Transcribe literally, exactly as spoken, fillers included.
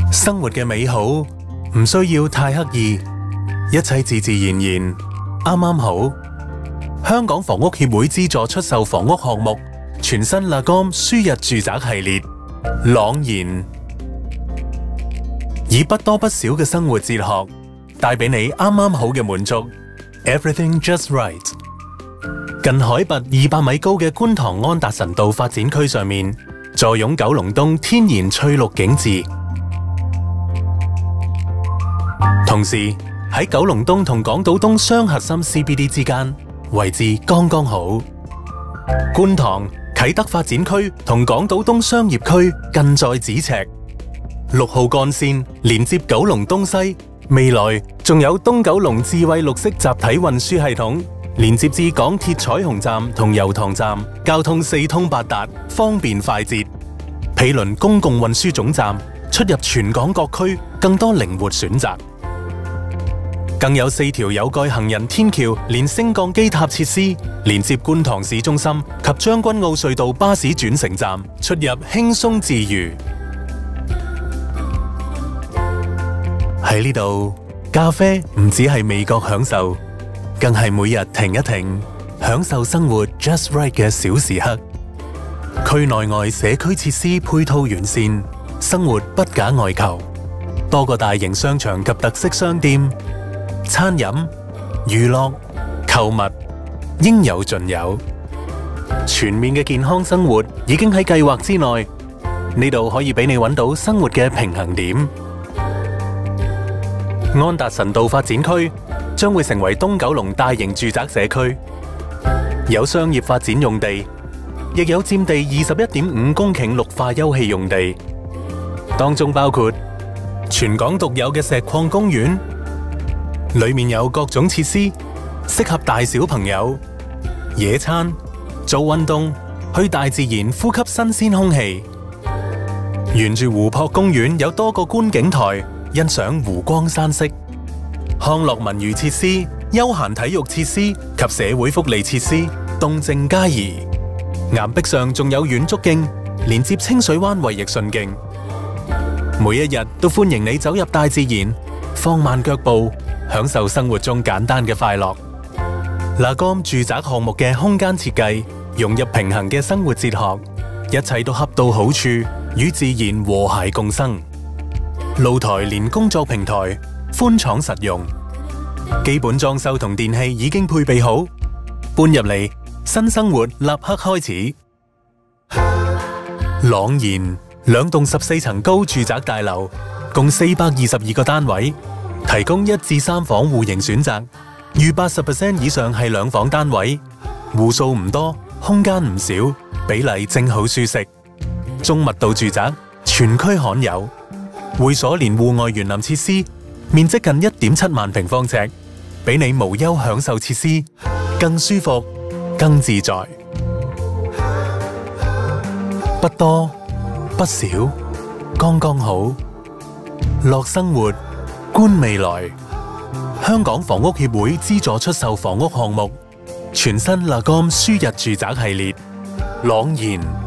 生活嘅美好唔需要太刻意，一切自自然然，啱啱好。香港房屋協會資助出售房屋項目，全新 Lagom 輸入住宅系列，朗然以不多不少嘅生活哲學，帶俾你啱啱好嘅滿足。Everything just right。近海拔二百米高嘅觀塘安達臣道發展區上面，坐擁九龍東天然翠綠景致，同時喺九龍東同港島東雙核心 C B D 之間，位置剛剛好。觀塘啟德發展區同港島東商業區近在咫尺，六號幹線連接九龍東西，未來仲有東九龍智慧綠色集體運輸系統，連接至港鐵彩虹站同油塘站，交通四通八達，方便快捷。毗鄰公共運輸總站，出入全港各區，更多靈活選擇。更有四條有蓋行人天橋，連升降機塔設施，連接觀塘市中心及將軍澳隧道巴士轉乘站，出入輕鬆自如。喺呢度，咖啡唔只係味覺享受，更係每日停一停，享受生活 just right 嘅小時刻。區內外社區設施配套完善，生活不假外求。多個大型商場及特色商店，餐飲、娛樂、購物應有盡有。全面嘅健康生活已經喺計劃之內，呢度可以俾你揾到生活嘅平衡點。安達臣道發展區將會成為東九龍大型住宅社區，有商業發展用地，亦有佔地二十一點五公頃綠化休憩用地，當中包括全港獨有嘅石礦公園，裏面有各種設施，適合大小朋友野餐、做運動、去大自然呼吸新鮮空氣。沿住湖泊公園有多個觀景台，欣賞湖光山色。康樂文娛設施、休閒體育設施及社會福利設施，動靜皆宜。岩壁上仲有遠足徑，連接清水灣衛奕信徑。每一日都歡迎你走入大自然，放慢腳步，享受生活中簡單嘅快樂。Lagom住宅項目嘅空間設計融入平衡嘅生活哲學，一切都恰到好處，與自然和諧共生。露台連工作平台，寬敞實用。基本裝修同電器已經配備好，搬入嚟，新生活立刻開始。朗然兩棟十四層高住宅大樓，共四百二十二個單位，提供一至三房戶型選擇，逾八十 percent 以上係兩房單位，戶數唔多，空間唔少，比例正好舒適。中密度住宅，全區罕有。會所連戶外園林設施，面積近一點七萬平方尺，俾你無憂享受設施，更舒服、更自在。不多不少，剛剛好。樂生活，觀未來。香港房屋協會資助出售房屋項目，全新 Lagom 輸入住宅系列，朗然。